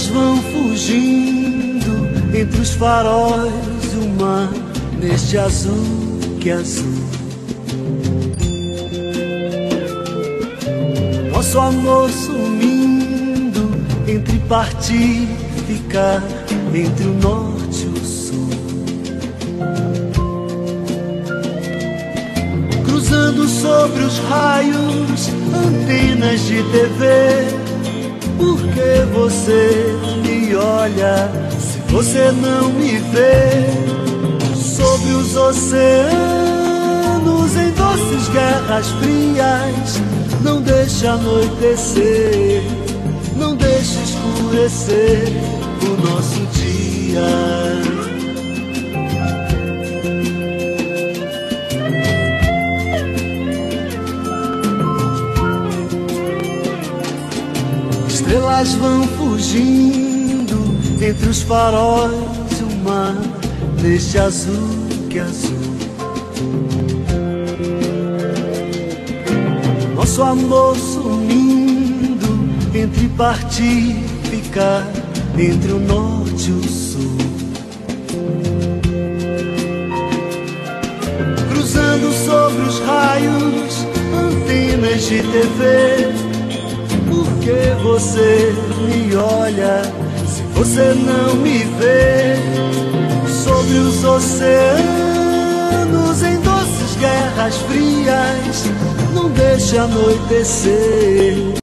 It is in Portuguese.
vão fugindo entre os faróis do mar, neste azul que é azul. Nosso amor sumindo entre partir e ficar, entre o norte e o sul. Cruzando sobre os raios, antenas de TV. Por que você me olha se você não me vê? Sobre os oceanos, em doces guerras frias, não deixa anoitecer, não deixa escurecer o nosso dia. Estrelas vão fugindo entre os faróis do mar, neste azul que é azul. Nosso amor sumindo entre partir e ficar, entre o norte e o sul. Cruzando sobre os raios, antenas de TV. Por que você me olha se você não me vê? Sobre os oceanos, em doces guerras frias, não deixa anoitecer.